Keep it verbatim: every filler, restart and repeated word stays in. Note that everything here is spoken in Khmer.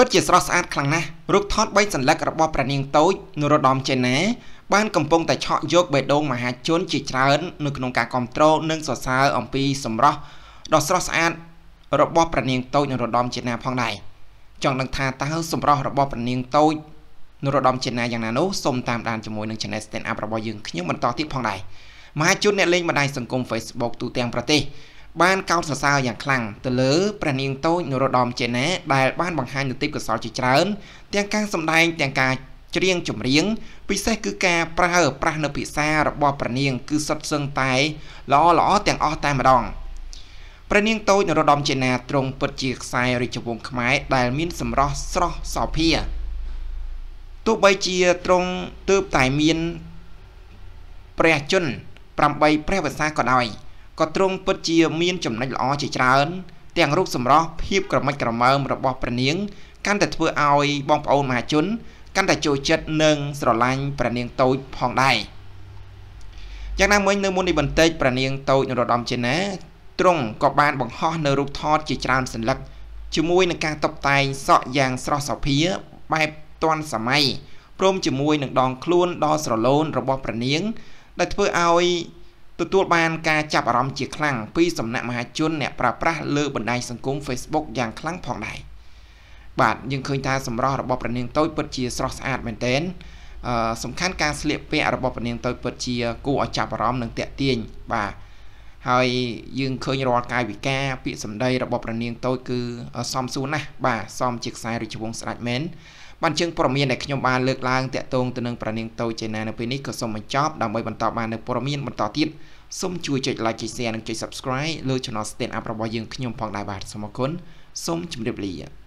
ពិតជាស្រស់ស្អាតខ្លាំងណាស់រូបថតបីសន្លឹករបស់ព្រះនាងតូចនរោត្តមចេណាបានកំពុងតែឆក់យកបេះដូងមហាជនជាច្រើននៅក្នុងការគ្រប់គ្រងនិងសរសើរអំពីសម្រស់ដ៏ស្រស់ស្អាតរបស់ព្រះនាងតូចនរោត្តមចេណាផងដែរចង់ដឹងថាតើសម្រស់របស់ព្រះនាងតូចនរោត្តមចេណាយ៉ាងណានោះសូមតាមដានជាមួយនឹង Channel Stand Up របស់យើងខ្ញុំបន្តទៀតផងដែរមហាជនអ្នកលេងបណ្ដាញសង្គម Facebook ទូទាំងប្រទេសបានកោតសរសើរយ៉ាងខ្លាំងទៅលើព្រះនាងតូចនរោត្តមចេណាដែលបានបង្ហាញនូវទេពកោសល្យជាច្រើនទាំងការសម្ដែងទាំងការច្រៀងចម្រៀងពិសេសគឺការប្រើប្រាស់នៅភាសារបស់ព្រះនាងគឺសុទ្ធសឹងតែល្អល្អទាំងអស់តែម្ដងព្រះនាងតូចនរោត្តមចេណាទ្រង់ពិតជាខ្សែរាជវង្សខ្មែរដែលមានសម្រស់ស្រស់សោភាទោះបីជាទ្រង់ទើបតែមានព្រះជន្មប្រាំបីព្រះវស្សាក៏ដោយក៏ទ្រង់ពិតជាមានចំណុចល្អជាច្រើនទាំងរូបសម្រស់ភាពក្រមិចក្រមើមរបស់ព្រះនាងកាន់តែធ្វើឲ្យបងប្អូនមហាជនកាន់តែចូលចិត្តនិងស្រឡាញ់ព្រះនាងតូចផងដែរយ៉ាងណាមិញនៅមុននេះបន្តិចព្រះនាងតូចនរោត្តមចេណាទ្រង់ក៏បានបង្ហោះនៅរូបថតជាច្រើនសន្លឹកជាមួយនឹងការតុបតែងសក់យ៉ាងស្រស់សោភាបែបទាន់សម័យព្រមជាមួយនឹងដងខ្លួនដ៏ស្រឡូនរបស់ព្រះនាងដែលធ្វើឲ្យទទួលបានការចាប់អារម្មណ៍ជាខ្លាំងពីសំណាក់មហាជនអ្នកប្រើប្រាស់លើបណ្ដាញសង្គម Facebook យ៉ាងខ្លាំងផងដែរបាទយើងឃើញថាសម្រស់របស់ព្រះនាងតូចពិតជាស្រស់ស្អាតមែនទែនអឺសំខាន់ការស្លៀកពាក់របស់ព្រះនាងតូចពិតជាគួរឲ្យចាប់អារម្មណ៍និងទាក់ទាញបាទហើយយើងឃើញរាល់កាយវិការពាក្យសម្ដីរបស់ព្រះនាងតូចគឺសមសួរណាស់បាទសមជាខ្សែរាជវង្សស្ដេចមែនបានជើងព័ត៌មានដែលខ្ញុំបានលើកឡើងតាក់ទងទៅនឹងព្រះនាងតូចចេណានៅពេលនេះក៏សូមបញ្ចប់ដើម្បីបន្តបាននៅព័ត៌មានបន្តទៀតសូមជួយចុច like ចុច share និងចុច subscribe លើ Channel Stand Up របស់យើងខ្ញុំផងដែរបាទសូមអរគុណសូមជម្រាបលា